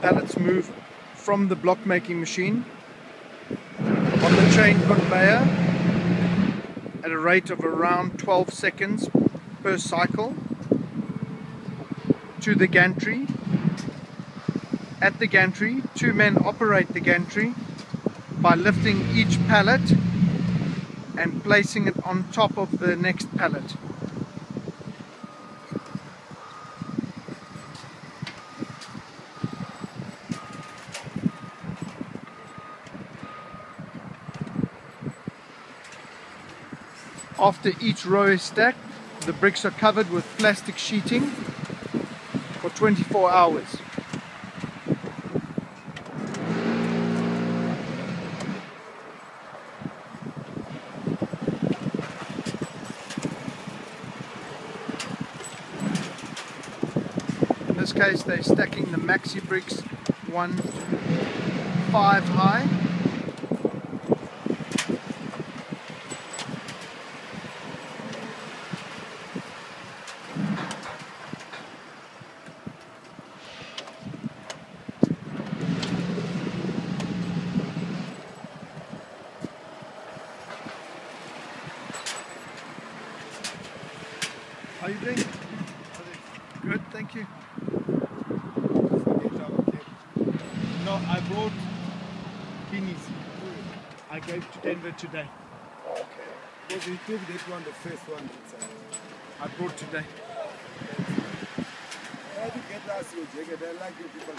pallets move from the block making machine on the chain conveyor at a rate of around 12 seconds per cycle to the gantry. At the gantry, 2 men operate the gantry by lifting each pallet and placing it on top of the next pallet. After each row is stacked, the bricks are covered with plastic sheeting for 24 hours. In this case, they're stacking the maxi bricks 1 to 5 high. How are you doing? Good, thank you. No, I brought guineas. I gave to Denver today. Okay. Because we took that one, the first one. I brought today. How do you get last year, Jacob? I like you people.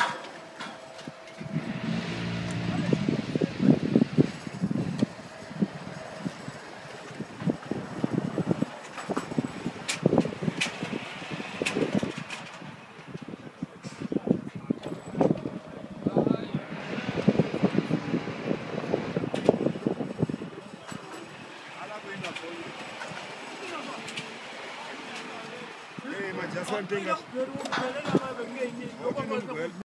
Hey, my just one thing.